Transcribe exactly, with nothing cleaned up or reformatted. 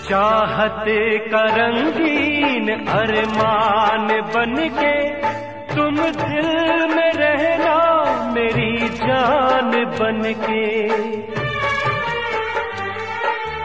चाहते का रंगीन अरमान बनके तुम दिल में रहना मेरी जान बनके।